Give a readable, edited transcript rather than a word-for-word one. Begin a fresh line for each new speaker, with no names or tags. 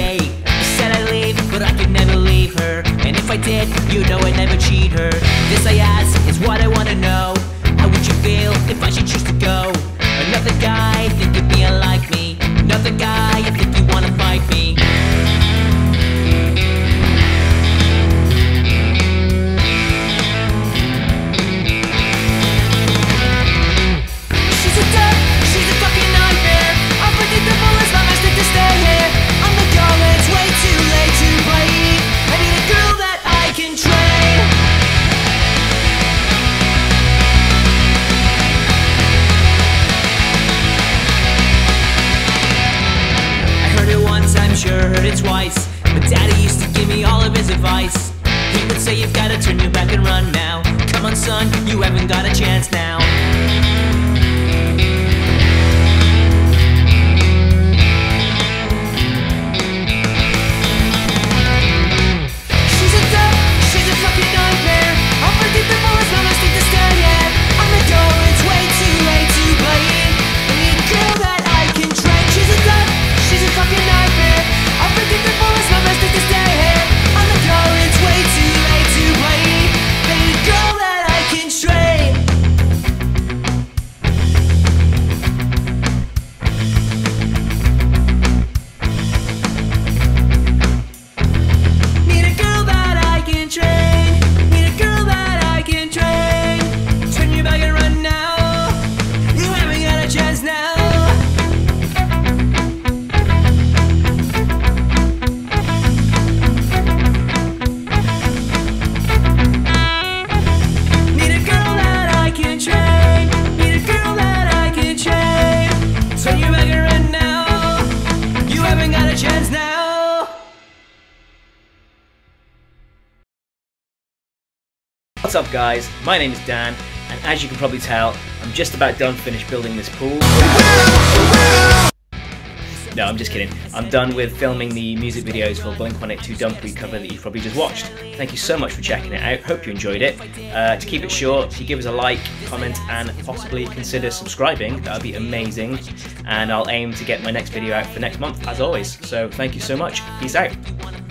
day. I said I'd leave, but I could never leave her. And if I did, you know I'd never cheat her. This I ask is what I wanna know. How would you feel if I should choose to go? Another guy, think you'd be unlike me. Another guy, I think you wanna fight me. Heard it twice, but Daddy used to give me all of his advice. He would say you've gotta turn your back and run now. Come on son, you haven't got a chance now. She's a duck, she's a fucking nightmare. Unpredictable as my mistake to stay at. I'm a girl, it's way too late to play it. I need a girl that I can train. She's a duck, she's a fucking nightmare. Unpredictable is my mistake to stay here. I'm the girl, it's way too late to play. I need a girl that I can train. Need a girl that I can train. Need a girl that I can train. Turn your back and run now. You haven't got a chance now. What's up guys, my name is Dan, and as you can probably tell, I'm just about done finished building this pool. No, I'm just kidding. I'm done with filming the music videos for Blink-182 Dumpweed cover that you've probably just watched. Thank you so much for checking it out, hope you enjoyed it. To keep it short, if you give us a like, comment and possibly consider subscribing, that would be amazing. And I'll aim to get my next video out for next month, as always. So thank you so much, peace out.